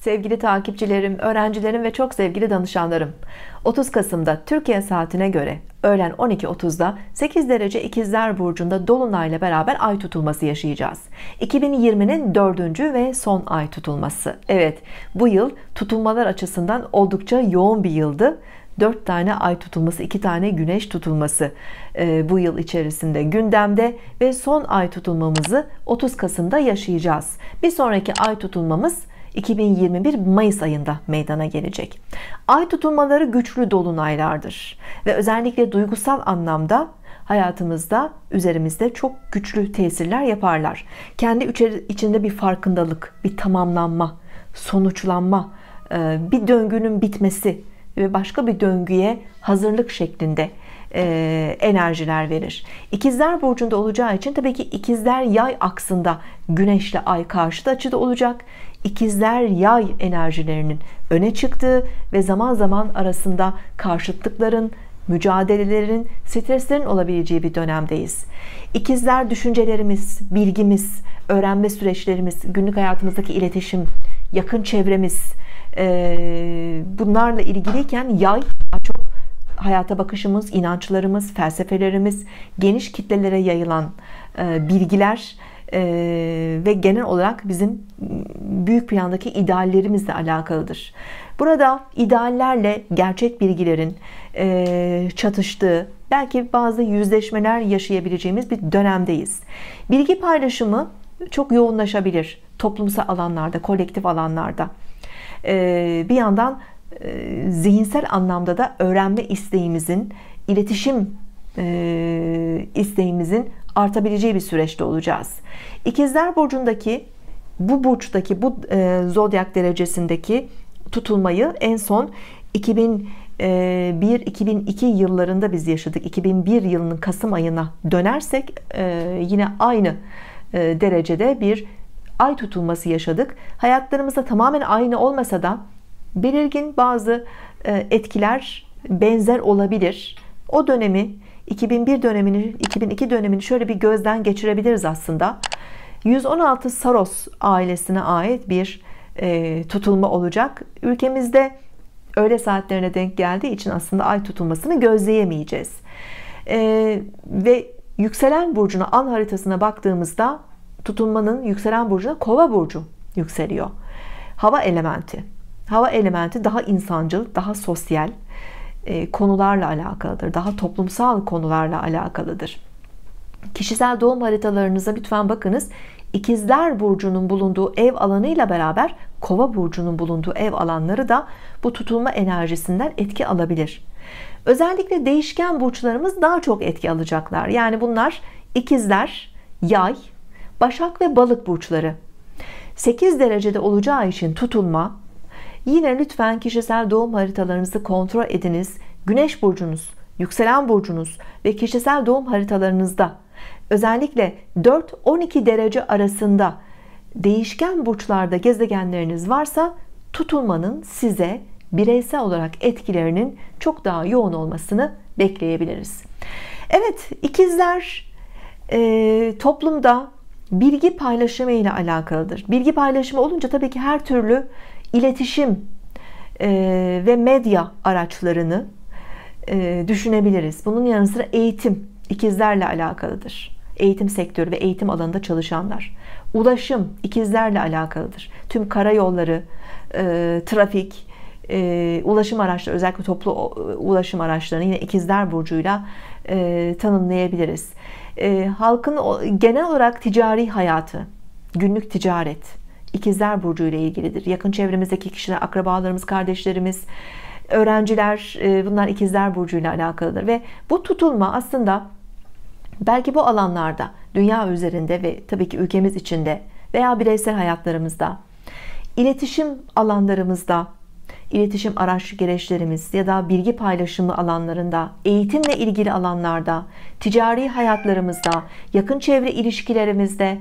Sevgili takipçilerim, öğrencilerim ve çok sevgili danışanlarım. 30 Kasım'da Türkiye saatine göre öğlen 12.30'da 8 derece İkizler Burcu'nda Dolunay'la beraber ay tutulması yaşayacağız. 2020'nin 4. ve son ay tutulması. Evet, bu yıl tutulmalar açısından oldukça yoğun bir yıldı. 4 tane ay tutulması, 2 tane güneş tutulması bu yıl içerisinde gündemde ve son ay tutulmamızı 30 Kasım'da yaşayacağız. Bir sonraki ay tutulmamız 2021 Mayıs ayında meydana gelecek. Ay tutulmaları güçlü dolunaylardır ve özellikle duygusal anlamda hayatımızda, üzerimizde çok güçlü tesirler yaparlar. Kendi içinde bir farkındalık, bir tamamlanma, sonuçlanma, bir döngünün bitmesi ve başka bir döngüye hazırlık şeklinde enerjiler verir. İkizler Burcu'nda olacağı için tabii ki İkizler Yay aksında Güneşle Ay karşıt açıda olacak. İkizler Yay enerjilerinin öne çıktığı ve zaman zaman arasında karşıtlıkların, mücadelelerin, streslerin olabileceği bir dönemdeyiz. İkizler düşüncelerimiz, bilgimiz, öğrenme süreçlerimiz, günlük hayatımızdaki iletişim, yakın çevremiz, bunlarla ilgiliyken Yay daha çok hayata bakışımız, inançlarımız, felsefelerimiz, geniş kitlelere yayılan bilgiler ve genel olarak bizim büyük plandaki ideallerimizle alakalıdır. Burada ideallerle gerçek bilgilerin çatıştığı, belki bazı yüzleşmeler yaşayabileceğimiz bir dönemdeyiz. Bilgi paylaşımı çok yoğunlaşabilir toplumsal alanlarda, kolektif alanlarda. Bir yandan zihinsel anlamda da öğrenme isteğimizin, iletişim isteğimizin artabileceği bir süreçte olacağız. İkizler Burcu'ndaki bu zodyak derecesindeki tutulmayı en son 2001-2002 yıllarında biz yaşadık. 2001 yılının Kasım ayına dönersek yine aynı derecede bir ay tutulması yaşadık. Hayatlarımızda tamamen aynı olmasa da belirgin bazı etkiler benzer olabilir. O dönemi, 2001 dönemini, 2002 dönemini şöyle bir gözden geçirebiliriz aslında. 116 Saros ailesine ait bir tutulma olacak. Ülkemizde öğle saatlerine denk geldiği için aslında ay tutulmasını gözleyemeyeceğiz. Ve yükselen burcuna, an haritasına baktığımızda tutulmanın yükselen burcuna Kova burcu yükseliyor. Hava elementi. Hava elementi daha insancıl, daha sosyal konularla alakalıdır. Daha toplumsal konularla alakalıdır. Kişisel doğum haritalarınıza lütfen bakınız. İkizler Burcu'nun bulunduğu ev alanıyla beraber Kova Burcu'nun bulunduğu ev alanları da bu tutulma enerjisinden etki alabilir. Özellikle değişken burçlarımız daha çok etki alacaklar. Yani bunlar İkizler, Yay, Başak ve Balık burçları. 8 derecede olacağı için tutulma, yine lütfen kişisel doğum haritalarınızı kontrol ediniz. Güneş burcunuz, yükselen burcunuz ve kişisel doğum haritalarınızda özellikle 4-12 derece arasında değişken burçlarda gezegenleriniz varsa tutulmanın size bireysel olarak etkilerinin çok daha yoğun olmasını bekleyebiliriz. Evet, ikizler toplumda bilgi paylaşımı ile alakalıdır. Bilgi paylaşımı olunca tabii ki her türlü iletişim ve medya araçlarını düşünebiliriz. Bunun yanı sıra eğitim ikizlerle alakalıdır. Eğitim sektörü ve eğitim alanında çalışanlar. Ulaşım ikizlerle alakalıdır. Tüm karayolları, trafik, ulaşım araçları, özellikle toplu ulaşım araçlarını yine ikizler burcuyla tanımlayabiliriz. Halkın genel olarak ticari hayatı, günlük ticaret İkizler Burcu ile ilgilidir. Yakın çevremizdeki kişiler, akrabalarımız, kardeşlerimiz, öğrenciler, bunlar İkizler Burcu ile alakalıdır. Ve bu tutulma aslında belki bu alanlarda, dünya üzerinde ve tabii ki ülkemiz içinde veya bireysel hayatlarımızda, iletişim alanlarımızda, iletişim araç gereçlerimiz ya da bilgi paylaşımı alanlarında, eğitimle ilgili alanlarda, ticari hayatlarımızda, yakın çevre ilişkilerimizde,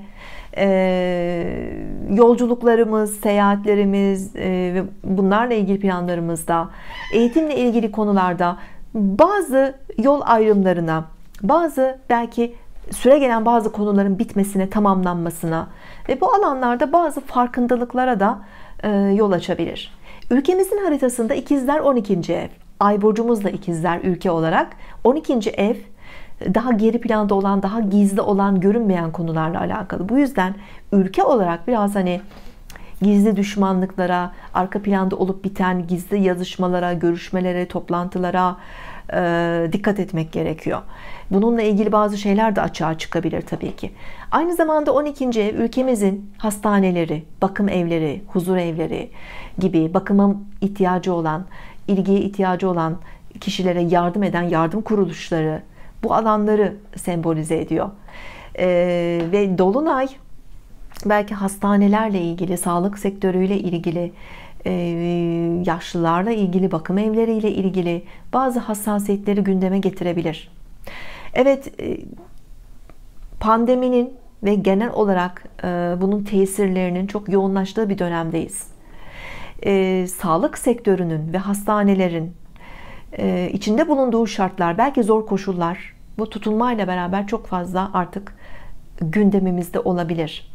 yolculuklarımız, seyahatlerimiz ve bunlarla ilgili planlarımızda, eğitimle ilgili konularda bazı yol ayrımlarına, bazı belki süre gelen bazı konuların bitmesine, tamamlanmasına ve bu alanlarda bazı farkındalıklara da yol açabilir. Ülkemizin haritasında ikizler 12. ev. Ay burcumuz da ikizler ülke olarak. 12. ev daha geri planda olan, daha gizli olan, görünmeyen konularla alakalı. Bu yüzden ülke olarak biraz hani gizli düşmanlıklara, arka planda olup biten gizli yazışmalara, görüşmelere, toplantılara dikkat etmek gerekiyor. Bununla ilgili bazı şeyler de açığa çıkabilir tabii ki. Aynı zamanda 12. ev ülkemizin hastaneleri, bakım evleri, huzur evleri gibi bakıma ihtiyacı olan, ilgiye ihtiyacı olan kişilere yardım eden yardım kuruluşları, bu alanları sembolize ediyor. Ve dolunay belki hastanelerle ilgili, sağlık sektörüyle ilgili, yaşlılarla ilgili, bakım evleriyle ilgili bazı hassasiyetleri gündeme getirebilir. Evet, pandeminin ve genel olarak bunun tesirlerinin çok yoğunlaştığı bir dönemdeyiz. Sağlık sektörünün ve hastanelerin içinde bulunduğu şartlar, belki zor koşullar, bu tutulmayla beraber çok fazla artık gündemimizde olabilir.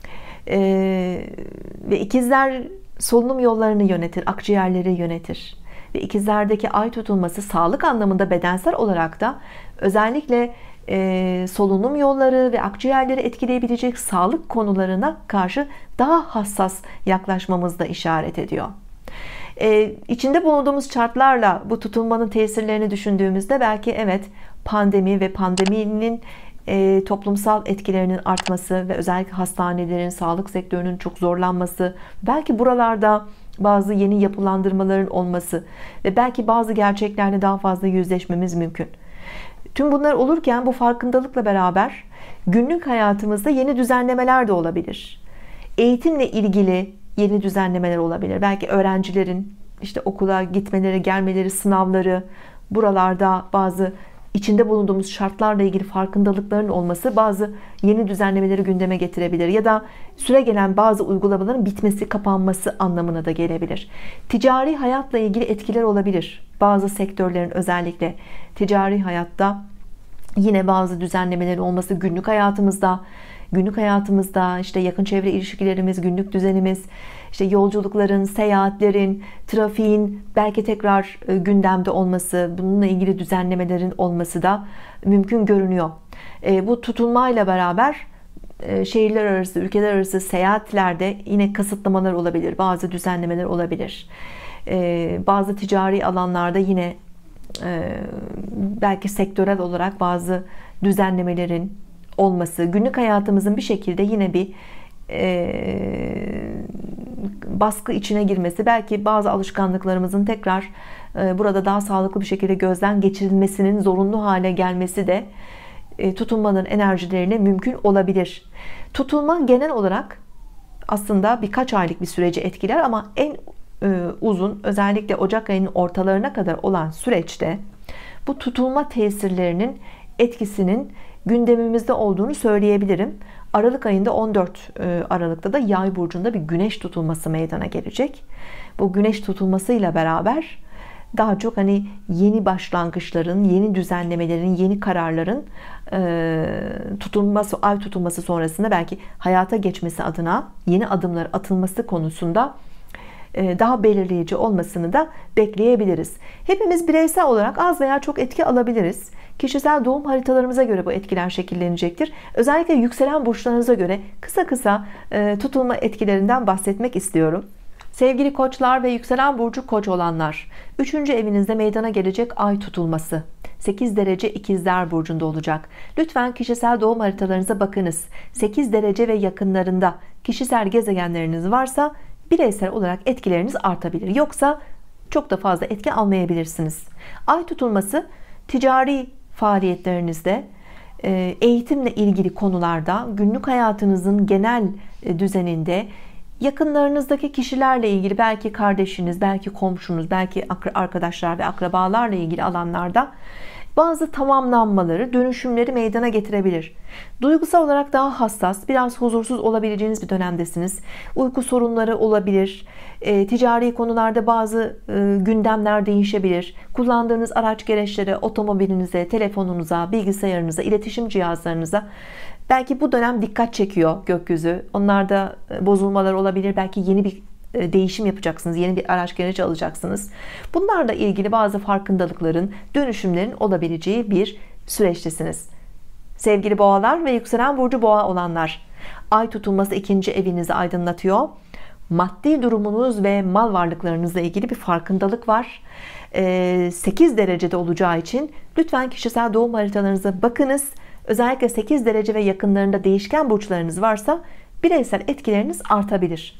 Ve ikizler solunum yollarını yönetir, akciğerleri yönetir. Ve ikizlerdeki ay tutulması sağlık anlamında bedensel olarak da özellikle solunum yolları ve akciğerleri etkileyebilecek sağlık konularına karşı daha hassas yaklaşmamızı da işaret ediyor. İçinde bulunduğumuz şartlarla bu tutulmanın tesirlerini düşündüğümüzde belki evet, pandemi ve pandeminin toplumsal etkilerinin artması ve özellikle hastanelerin, sağlık sektörünün çok zorlanması, belki buralarda bazı yeni yapılandırmaların olması ve belki bazı gerçeklerle daha fazla yüzleşmemiz mümkün. Tüm bunlar olurken bu farkındalıkla beraber günlük hayatımızda yeni düzenlemeler de olabilir. Eğitimle ilgili yeni düzenlemeler olabilir. Belki öğrencilerin işte okula gitmeleri, gelmeleri, sınavları, buralarda bazı içinde bulunduğumuz şartlarla ilgili farkındalıkların olması bazı yeni düzenlemeleri gündeme getirebilir. Ya da süregelen bazı uygulamaların bitmesi, kapanması anlamına da gelebilir. Ticari hayatla ilgili etkiler olabilir. Bazı sektörlerin özellikle ticari hayatta yine bazı düzenlemelerin olması günlük hayatımızda işte yakın çevre ilişkilerimiz, günlük düzenimiz, işte yolculukların, seyahatlerin, trafiğin belki tekrar gündemde olması, bununla ilgili düzenlemelerin olması da mümkün görünüyor. Bu tutulmayla beraber şehirler arası, ülkeler arası seyahatlerde yine kısıtlamalar olabilir, bazı düzenlemeler olabilir. Bazı ticari alanlarda yine belki sektörel olarak bazı düzenlemelerin olması, günlük hayatımızın bir şekilde yine bir baskı içine girmesi, belki bazı alışkanlıklarımızın tekrar burada daha sağlıklı bir şekilde gözden geçirilmesinin zorunlu hale gelmesi de tutulmanın enerjilerine mümkün olabilir. Tutulma genel olarak aslında birkaç aylık bir süreci etkiler ama en uzun, özellikle Ocak ayının ortalarına kadar olan süreçte bu tutulma tesirlerinin etkisinin gündemimizde olduğunu söyleyebilirim. Aralık ayında 14 Aralık'ta da Yay burcunda bir güneş tutulması meydana gelecek. Bu güneş tutulmasıyla beraber daha çok hani yeni başlangıçların, yeni düzenlemelerin, yeni kararların tutulması, ay tutulması sonrasında belki hayata geçmesi adına yeni adımlar atılması konusunda daha belirleyici olmasını da bekleyebiliriz. Hepimiz bireysel olarak az veya çok etki alabiliriz. Kişisel doğum haritalarımıza göre bu etkiler şekillenecektir. Özellikle yükselen burçlarınıza göre kısa kısa tutulma etkilerinden bahsetmek istiyorum. Sevgili koçlar ve yükselen burcu koç olanlar, 3. evinizde meydana gelecek ay tutulması 8 derece ikizler burcunda olacak. Lütfen kişisel doğum haritalarınıza bakınız. 8 derece ve yakınlarında kişisel gezegenleriniz varsa bireysel olarak etkileriniz artabilir. Yoksa çok da fazla etki almayabilirsiniz. Ay tutulması ticari faaliyetlerinizde, eğitimle ilgili konularda, günlük hayatınızın genel düzeninde, yakınlarınızdaki kişilerle ilgili, belki kardeşiniz, belki komşunuz, belki arkadaşlar ve akrabalarla ilgili alanlarda bazı tamamlanmaları, dönüşümleri meydana getirebilir. Duygusal olarak daha hassas, biraz huzursuz olabileceğiniz bir dönemdesiniz. Uyku sorunları olabilir. Ticari konularda bazı gündemler değişebilir. Kullandığınız araç gereçlere, otomobilinize, telefonunuza, bilgisayarınıza, iletişim cihazlarınıza belki bu dönem dikkat çekiyor gökyüzü. Onlarda bozulmalar olabilir. Belki yeni bir değişim yapacaksınız. Yeni bir araç gereç alacaksınız. Bunlarla ilgili bazı farkındalıkların, dönüşümlerin olabileceği bir süreçtesiniz. Sevgili boğalar ve yükselen burcu boğa olanlar, ay tutulması ikinci evinizi aydınlatıyor. Maddi durumunuz ve mal varlıklarınızla ilgili bir farkındalık var. 8 derecede olacağı için lütfen kişisel doğum haritalarınıza bakınız. Özellikle 8 derece ve yakınlarında değişken burçlarınız varsa bireysel etkileriniz artabilir.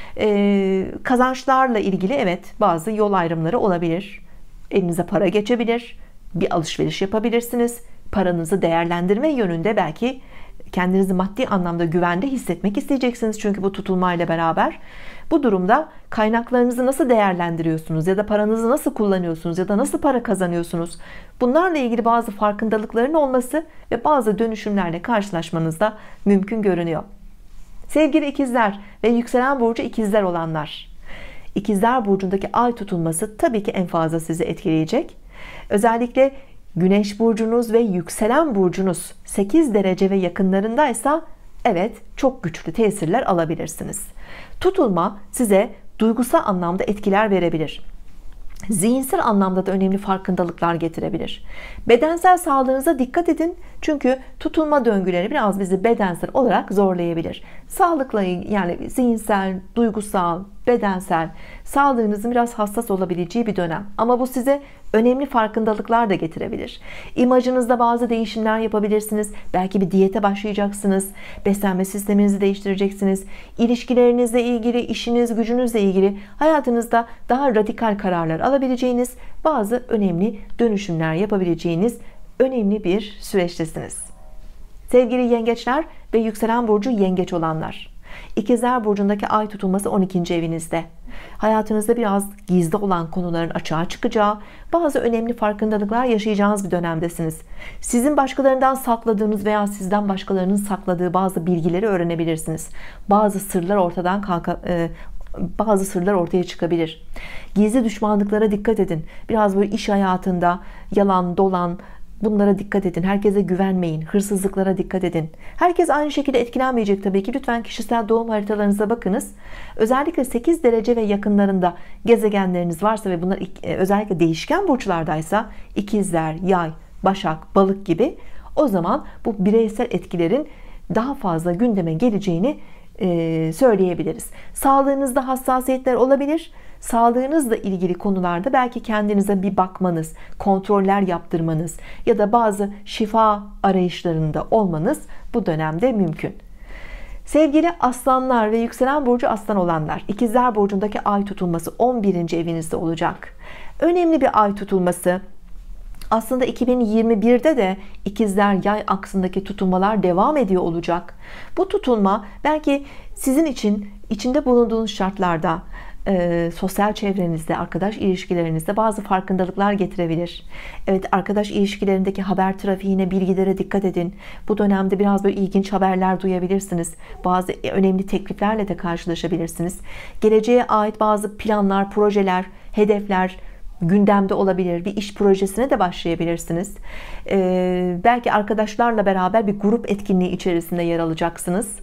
Kazançlarla ilgili evet, bazı yol ayrımları olabilir. Elinize para geçebilir, bir alışveriş yapabilirsiniz. Paranızı değerlendirme yönünde belki kendinizi maddi anlamda güvende hissetmek isteyeceksiniz. Çünkü bu tutulmayla beraber bu durumda kaynaklarınızı nasıl değerlendiriyorsunuz ya da paranızı nasıl kullanıyorsunuz ya da nasıl para kazanıyorsunuz, bunlarla ilgili bazı farkındalıkların olması ve bazı dönüşümlerle karşılaşmanız da mümkün görünüyor. Sevgili ikizler ve yükselen burcu ikizler olanlar, ikizler burcundaki ay tutulması tabii ki en fazla sizi etkileyecek. Özellikle Güneş burcunuz ve yükselen burcunuz 8 derece ve yakınlarındaysa evet, çok güçlü tesirler alabilirsiniz. Tutulma size duygusal anlamda etkiler verebilir. Zihinsel anlamda da önemli farkındalıklar getirebilir. Bedensel sağlığınıza dikkat edin. Çünkü tutulma döngüleri biraz bizi bedensel olarak zorlayabilir. Sağlıkla, yani zihinsel, duygusal, bedensel sağlığınızın biraz hassas olabileceği bir dönem. Ama bu size önemli farkındalıklar da getirebilir. İmajınızda bazı değişimler yapabilirsiniz. Belki bir diyete başlayacaksınız. Beslenme sisteminizi değiştireceksiniz. İlişkilerinizle ilgili, işiniz, gücünüzle ilgili hayatınızda daha radikal kararlar alabileceğiniz, bazı önemli dönüşümler yapabileceğiniz önemli bir süreçtesiniz. Sevgili yengeçler ve yükselen burcu yengeç olanlar, İkizler burcundaki ay tutulması 12. evinizde. Hayatınızda biraz gizli olan konuların açığa çıkacağı, bazı önemli farkındalıklar yaşayacağınız bir dönemdesiniz. Sizin başkalarından sakladığınız veya sizden başkalarının sakladığı bazı bilgileri öğrenebilirsiniz. Bazı sırlar ortaya çıkabilir. Gizli düşmanlıklara dikkat edin. Biraz böyle iş hayatında yalan, dolan, bunlara dikkat edin. Herkese güvenmeyin. Hırsızlıklara dikkat edin. Herkes aynı şekilde etkilenmeyecek tabii ki. Lütfen kişisel doğum haritalarınıza bakınız. Özellikle 8 derece ve yakınlarında gezegenleriniz varsa ve bunlar özellikle değişken burçlardaysa, ikizler, yay, başak, balık gibi, o zaman bu bireysel etkilerin daha fazla gündeme geleceğini söyleyebiliriz. Sağlığınızda hassasiyetler olabilir. Sağlığınızla ilgili konularda belki kendinize bir bakmanız, kontroller yaptırmanız ya da bazı şifa arayışlarında olmanız bu dönemde mümkün. Sevgili aslanlar ve yükselen burcu aslan olanlar, ikizler burcundaki ay tutulması 11. evinizde olacak. Önemli bir ay tutulması. Aslında 2021'de de ikizler yay aksındaki tutulmalar devam ediyor olacak. Bu tutulma belki sizin için içinde bulunduğunuz şartlarda, sosyal çevrenizde, arkadaş ilişkilerinizde bazı farkındalıklar getirebilir. Evet, arkadaş ilişkilerindeki haber trafiğine, bilgilere dikkat edin. Bu dönemde biraz böyle ilginç haberler duyabilirsiniz. Bazı önemli tekliflerle de karşılaşabilirsiniz. Geleceğe ait bazı planlar, projeler, hedefler gündemde olabilir. Bir iş projesine de başlayabilirsiniz. Belki arkadaşlarla beraber bir grup etkinliği içerisinde yer alacaksınız.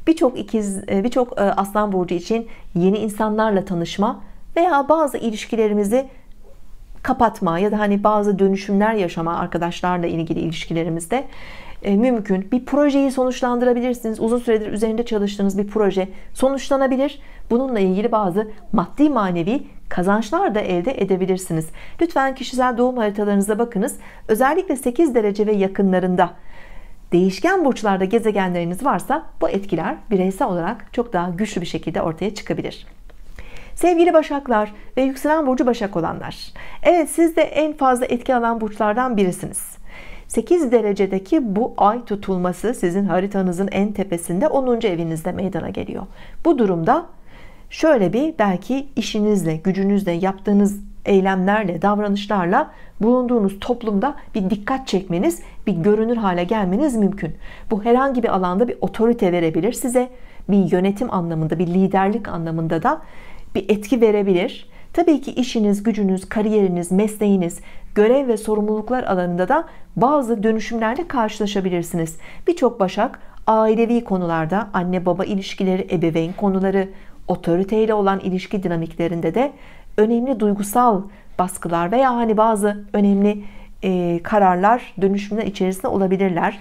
Birçok aslan burcu için yeni insanlarla tanışma veya bazı ilişkilerimizi kapatma ya da hani bazı dönüşümler yaşama, arkadaşlarla ilgili ilişkilerimizde mümkün. Bir projeyi sonuçlandırabilirsiniz. Uzun süredir üzerinde çalıştığınız bir proje sonuçlanabilir. Bununla ilgili bazı maddi manevi kazançlar da elde edebilirsiniz. Lütfen kişisel doğum haritalarınıza bakınız. Özellikle 8 derece ve yakınlarında değişken burçlarda gezegenleriniz varsa bu etkiler bireysel olarak çok daha güçlü bir şekilde ortaya çıkabilir. Sevgili Başaklar ve yükselen burcu Başak olanlar, evet, siz de en fazla etki alan burçlardan birisiniz. 8 derecedeki bu ay tutulması sizin haritanızın en tepesinde 10. evinizde meydana geliyor. Bu durumda şöyle bir, belki işinizle, gücünüzle, yaptığınız eylemlerle, davranışlarla bulunduğunuz toplumda bir dikkat çekmeniz, bir görünür hale gelmeniz mümkün. Bu herhangi bir alanda bir otorite verebilir size, bir yönetim anlamında, bir liderlik anlamında da bir etki verebilir. Tabii ki işiniz, gücünüz, kariyeriniz, mesleğiniz, görev ve sorumluluklar alanında da bazı dönüşümlerle karşılaşabilirsiniz. Birçok Başak ailevi konularda, anne baba ilişkileri, ebeveyn konuları, Otoriteyle olan ilişki dinamiklerinde de önemli duygusal baskılar veya hani bazı önemli kararlar, dönüşümler içerisinde olabilirler.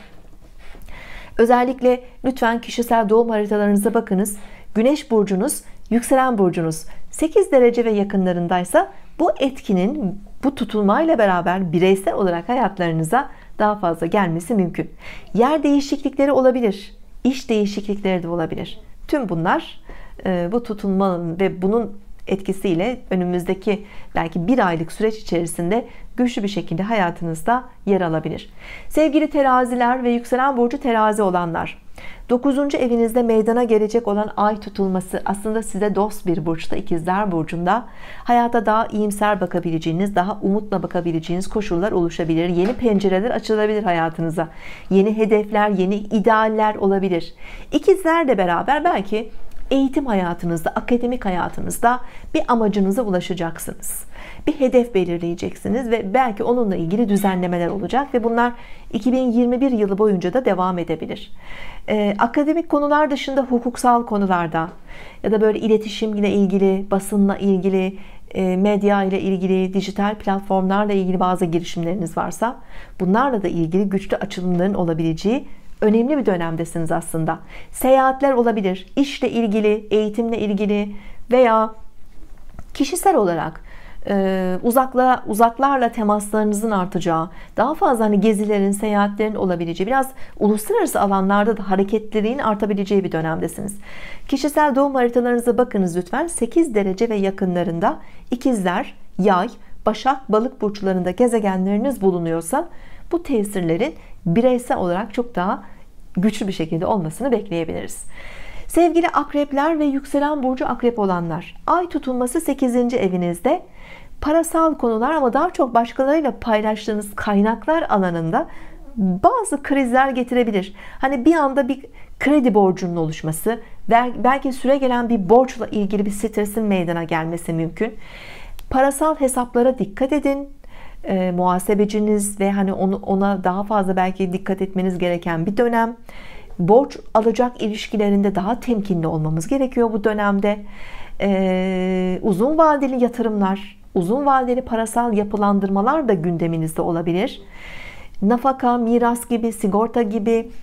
Özellikle lütfen kişisel doğum haritalarınıza bakınız. Güneş burcunuz, yükselen burcunuz 8 derece ve yakınlarındaysa bu etkinin, bu tutulmayla beraber bireysel olarak hayatlarınıza daha fazla gelmesi mümkün. Yer değişiklikleri olabilir, iş değişiklikleri de olabilir. Tüm bunlar bu tutulmanın ve bunun etkisiyle önümüzdeki belki bir aylık süreç içerisinde güçlü bir şekilde hayatınızda yer alabilir. Sevgili teraziler ve yükselen burcu terazi olanlar, 9. evinizde meydana gelecek olan ay tutulması aslında size dost bir burçta, ikizler burcunda hayata daha iyimser bakabileceğiniz, daha umutla bakabileceğiniz koşullar oluşabilir. Yeni pencereler açılabilir hayatınıza. Yeni hedefler, yeni idealler olabilir. İkizlerle beraber belki eğitim hayatınızda, akademik hayatınızda bir amacınıza ulaşacaksınız. Bir hedef belirleyeceksiniz ve belki onunla ilgili düzenlemeler olacak ve bunlar 2021 yılı boyunca da devam edebilir. Akademik konular dışında hukuksal konularda ya da böyle iletişimle ilgili, basınla ilgili, medya ile ilgili, dijital platformlarla ilgili bazı girişimleriniz varsa bunlarla da ilgili güçlü açılımların olabileceği önemli bir dönemdesiniz aslında. Seyahatler olabilir, işle ilgili, eğitimle ilgili veya kişisel olarak uzaklarla temaslarınızın artacağı, daha fazla hani gezilerin, seyahatlerin olabileceği, biraz uluslararası alanlarda da hareketlerin artabileceği bir dönemdesiniz. Kişisel doğum haritalarınıza bakınız lütfen. 8 derece ve yakınlarında ikizler, yay, başak, balık burçlarında gezegenleriniz bulunuyorsa bu tesirlerin bireysel olarak çok daha güçlü bir şekilde olmasını bekleyebiliriz. Sevgili akrepler ve yükselen burcu akrep olanlar, ay tutulması 8. evinizde parasal konular ama daha çok başkalarıyla paylaştığınız kaynaklar alanında bazı krizler getirebilir. Hani bir anda bir kredi borcunun oluşması, belki süregelen bir borçla ilgili bir stresin meydana gelmesi mümkün. Parasal hesaplara dikkat edin. Muhasebeciniz ve hani ona daha fazla belki dikkat etmeniz gereken bir dönem. Borç alacak ilişkilerinde daha temkinli olmamız gerekiyor bu dönemde. Uzun vadeli yatırımlar, uzun vadeli parasal yapılandırmalar da gündeminizde olabilir. Nafaka, miras gibi, sigorta gibi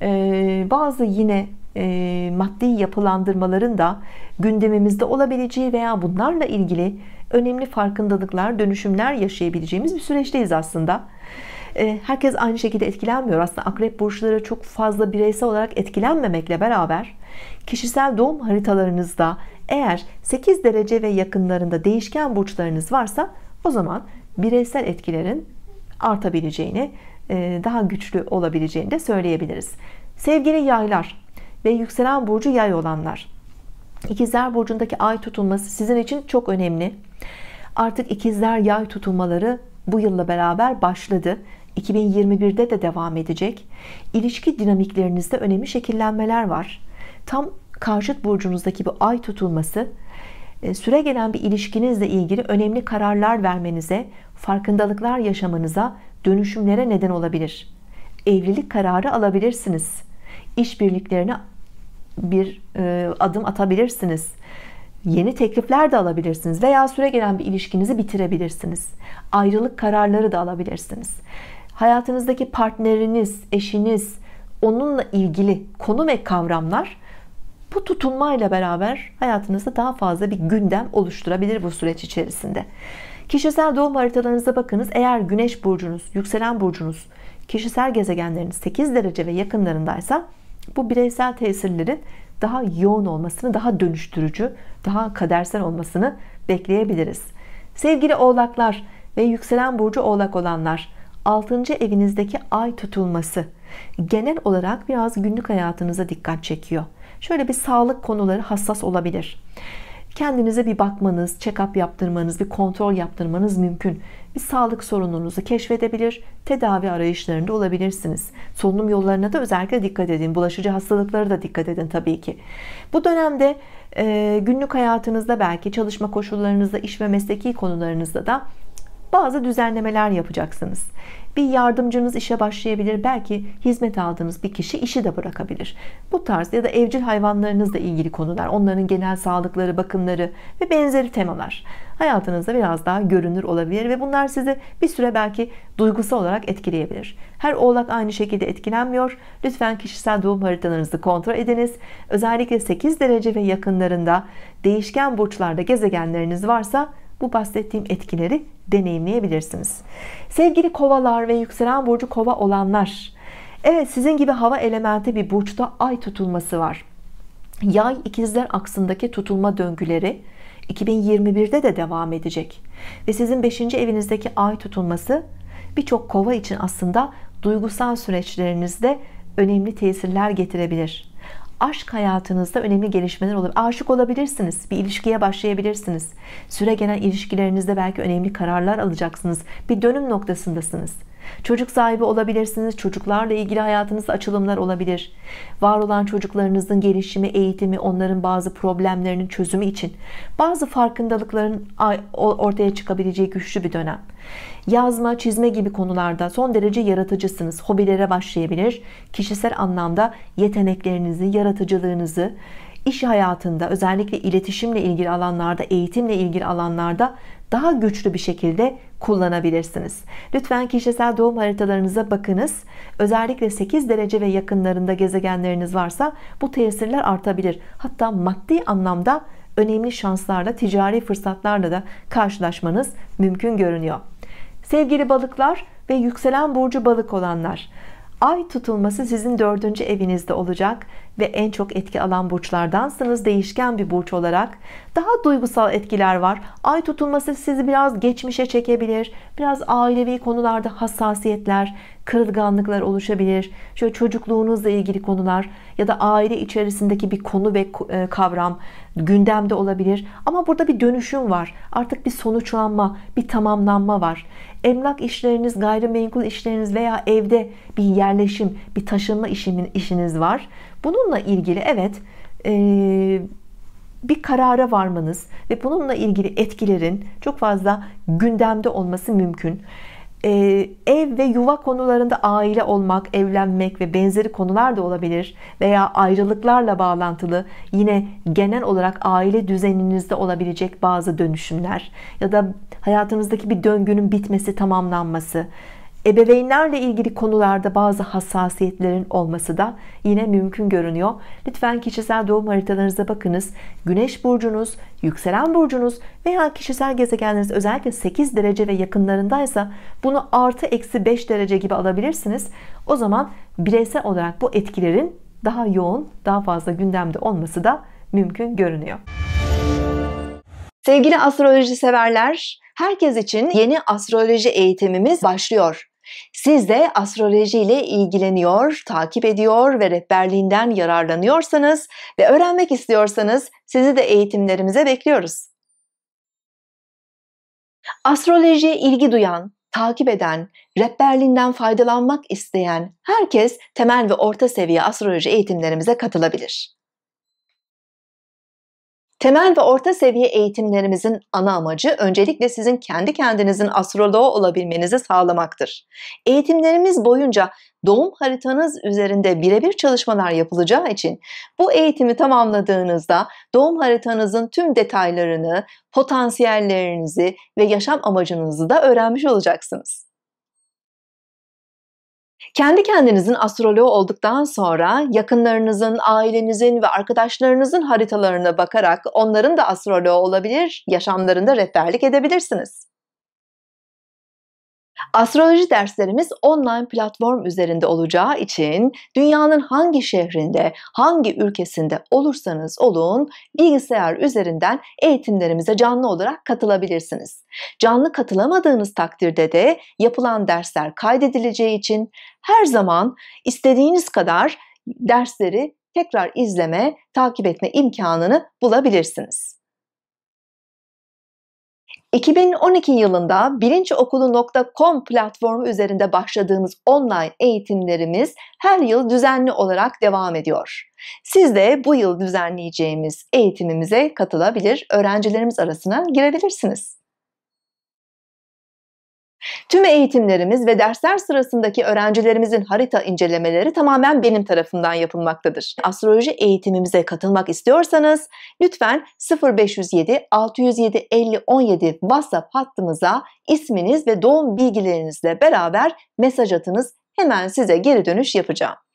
bazı yine maddi yapılandırmaların da gündemimizde olabileceği veya bunlarla ilgili önemli farkındalıklar, dönüşümler yaşayabileceğimiz bir süreçteyiz aslında. Herkes aynı şekilde etkilenmiyor. Aslında akrep burçları çok fazla bireysel olarak etkilenmemekle beraber kişisel doğum haritalarınızda eğer 8 derece ve yakınlarında değişken burçlarınız varsa o zaman bireysel etkilerin artabileceğini, daha güçlü olabileceğini de söyleyebiliriz. Sevgili yaylar ve yükselen burcu yay olanlar, İkizler burcundaki ay tutulması sizin için çok önemli. Artık ikizler yay tutulmaları bu yılla beraber başladı. 2021'de de devam edecek. İlişki dinamiklerinizde önemli şekillenmeler var. Tam karşıt burcunuzdaki bu ay tutulması süregelen bir ilişkinizle ilgili önemli kararlar vermenize, farkındalıklar yaşamanıza, dönüşümlere neden olabilir. Evlilik kararı alabilirsiniz. İşbirliklerine bir adım atabilirsiniz. Yeni teklifler de alabilirsiniz veya süregelen bir ilişkinizi bitirebilirsiniz. Ayrılık kararları da alabilirsiniz. Hayatınızdaki partneriniz, eşiniz, onunla ilgili konu ve kavramlar bu tutulmayla beraber hayatınızda daha fazla bir gündem oluşturabilir bu süreç içerisinde. Kişisel doğum haritalarınıza bakınız. Eğer güneş burcunuz, yükselen burcunuz, kişisel gezegenleriniz 8 derece ve yakınlarındaysa bu bireysel tesirlerin daha yoğun olmasını, daha dönüştürücü, daha kadersel olmasını bekleyebiliriz. Sevgili oğlaklar ve yükselen burcu oğlak olanlar, 6. evinizdeki ay tutulması genel olarak biraz günlük hayatınıza dikkat çekiyor. Şöyle bir sağlık konuları hassas olabilir. Kendinize bir bakmanız, check-up yaptırmanız, bir kontrol yaptırmanız mümkün. Bir sağlık sorununuzu keşfedebilir, tedavi arayışlarında olabilirsiniz. Solunum yollarına da özellikle dikkat edin. Bulaşıcı hastalıklara da dikkat edin tabii ki. Bu dönemde günlük hayatınızda belki çalışma koşullarınızda, iş ve mesleki konularınızda da bazı düzenlemeler yapacaksınız. Bir yardımcınız işe başlayabilir. Belki hizmet aldığınız bir kişi işi de bırakabilir. Bu tarz ya da evcil hayvanlarınızla ilgili konular, onların genel sağlıkları, bakımları ve benzeri temalar hayatınızda biraz daha görünür olabilir ve bunlar sizi bir süre belki duygusal olarak etkileyebilir. Her oğlak aynı şekilde etkilenmiyor. Lütfen kişisel doğum haritalarınızı kontrol ediniz. Özellikle 8 derece ve yakınlarında değişken burçlarda gezegenleriniz varsa bu bahsettiğim etkileri deneyimleyebilirsiniz. Sevgili kovalar ve yükselen burcu kova olanlar, evet, sizin gibi hava elementi bir burçta ay tutulması var. Yay ikizler aksındaki tutulma döngüleri 2021'de de devam edecek ve sizin 5. evinizdeki ay tutulması birçok kova için aslında duygusal süreçlerinizde önemli tesirler getirebilir. Aşk hayatınızda önemli gelişmeler olabilir. Aşık olabilirsiniz. Bir ilişkiye başlayabilirsiniz. Süregelen ilişkilerinizde belki önemli kararlar alacaksınız. Bir dönüm noktasındasınız. Çocuk sahibi olabilirsiniz. Çocuklarla ilgili hayatınızda açılımlar olabilir. Var olan çocuklarınızın gelişimi, eğitimi, onların bazı problemlerinin çözümü için bazı farkındalıkların ortaya çıkabileceği güçlü bir dönem. Yazma, çizme gibi konularda son derece yaratıcısınız. Hobilere başlayabilir. Kişisel anlamda yeteneklerinizi, yaratıcılığınızı iş hayatında, özellikle iletişimle ilgili alanlarda, eğitimle ilgili alanlarda daha güçlü bir şekilde kullanabilirsiniz. Lütfen kişisel doğum haritalarınıza bakınız. Özellikle 8 derece ve yakınlarında gezegenleriniz varsa bu tesirler artabilir. Hatta maddi anlamda önemli şanslarla, ticari fırsatlarla da karşılaşmanız mümkün görünüyor. Sevgili balıklar ve yükselen burcu balık olanlar, ay tutulması sizin 4. evinizde olacak ve en çok etki alan burçlardansınız. Değişken bir burç olarak daha duygusal etkiler var. Ay tutulması sizi biraz geçmişe çekebilir. Biraz ailevi konularda hassasiyetler, kırılganlıklar oluşabilir. Şöyle çocukluğunuzla ilgili konular ya da aile içerisindeki bir konu ve kavram gündemde olabilir. Ama burada bir dönüşüm var. Artık bir sonuçlanma, bir tamamlanma var. Emlak işleriniz, gayrimenkul işleriniz veya evde bir yerleşim, bir taşınma işiniz var. Bununla ilgili evet bir karara varmanız ve bununla ilgili etkilerin çok fazla gündemde olması mümkün. Ev ve yuva konularında aile olmak, evlenmek ve benzeri konular da olabilir veya ayrılıklarla bağlantılı yine genel olarak aile düzeninizde olabilecek bazı dönüşümler ya da hayatınızdaki bir döngünün bitmesi, tamamlanması, ebeveynlerle ilgili konularda bazı hassasiyetlerin olması da yine mümkün görünüyor. Lütfen kişisel doğum haritalarınıza bakınız. Güneş burcunuz, yükselen burcunuz veya kişisel gezegenleriniz özellikle 8 derece ve yakınlarındaysa bunu artı eksi 5 derece gibi alabilirsiniz. O zaman bireysel olarak bu etkilerin daha yoğun, daha fazla gündemde olması da mümkün görünüyor. Sevgili astroloji severler, herkes için yeni astroloji eğitimimiz başlıyor. Siz de astroloji ile ilgileniyor, takip ediyor ve rehberliğinden yararlanıyorsanız ve öğrenmek istiyorsanız sizi de eğitimlerimize bekliyoruz. Astrolojiye ilgi duyan, takip eden, rehberliğinden faydalanmak isteyen herkes temel ve orta seviye astroloji eğitimlerimize katılabilir. Temel ve orta seviye eğitimlerimizin ana amacı öncelikle sizin kendi kendinizin astroloğu olabilmenizi sağlamaktır. Eğitimlerimiz boyunca doğum haritanız üzerinde birebir çalışmalar yapılacağı için bu eğitimi tamamladığınızda doğum haritanızın tüm detaylarını, potansiyellerinizi ve yaşam amacınızı da öğrenmiş olacaksınız. Kendi kendinizin astroloğu olduktan sonra yakınlarınızın, ailenizin ve arkadaşlarınızın haritalarına bakarak onların da astroloğu olabilir, yaşamlarında rehberlik edebilirsiniz. Astroloji derslerimiz online platform üzerinde olacağı için dünyanın hangi şehrinde, hangi ülkesinde olursanız olun bilgisayar üzerinden eğitimlerimize canlı olarak katılabilirsiniz. Canlı katılamadığınız takdirde de yapılan dersler kaydedileceği için her zaman istediğiniz kadar dersleri tekrar izleme, takip etme imkanını bulabilirsiniz. 2012 yılında bilinçokulu.com platformu üzerinde başladığımız online eğitimlerimiz her yıl düzenli olarak devam ediyor. Siz de bu yıl düzenleyeceğimiz eğitimimize katılabilir, öğrencilerimiz arasına girebilirsiniz. Tüm eğitimlerimiz ve dersler sırasındaki öğrencilerimizin harita incelemeleri tamamen benim tarafımdan yapılmaktadır. Astroloji eğitimimize katılmak istiyorsanız lütfen 0507 607 50 17 WhatsApp hattımıza isminiz ve doğum bilgilerinizle beraber mesaj atınız. Hemen size geri dönüş yapacağım.